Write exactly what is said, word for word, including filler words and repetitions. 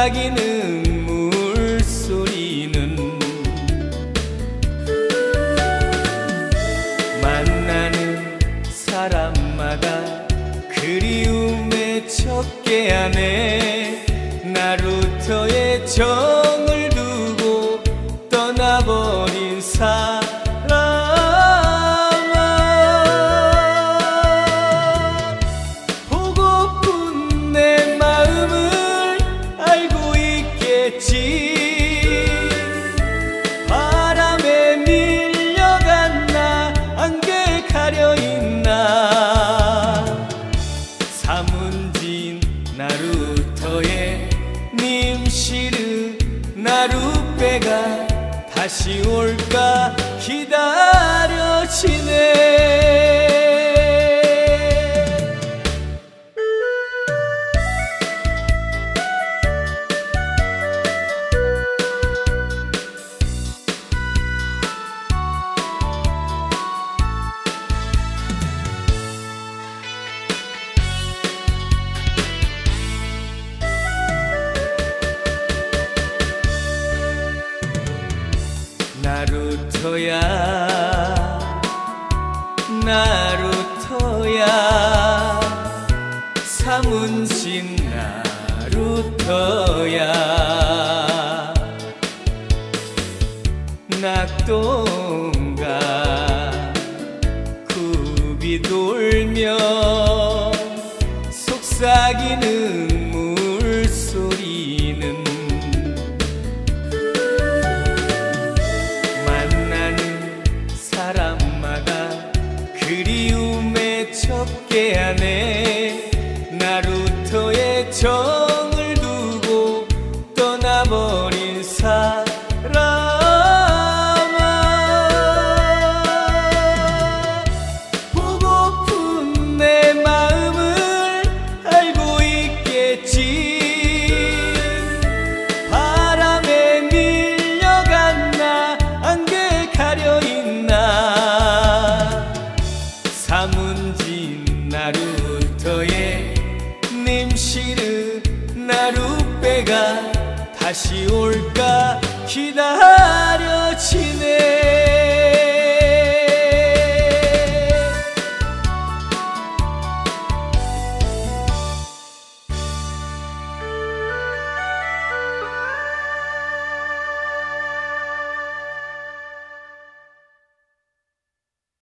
속삭이는 물소리는 만나는 사람마다 그리움에 젖게 하네. 나루토의 정을 두고 떠나버린 사람아, 보고픈 내 마음을 알고 있겠지. 바람에 밀려갔나 안개 가려있나. 사문진 나루토의 님시르 나룻배가 다시 올까 기다려지네. 나루토야 나루토야 사문진 나루토야. 낙동강 굽이 돌며 속삭이는 물소리는 사람마다 그리움에 젖게 하네. 나루토의 정을 두고 떠나버린 사람아, 보고픈 내 마음을 알고 있겠지. 바람에 밀려갔나 안개 가려있나. 사문진 나루토의 님시르 나룻배가 다시 올까 기다려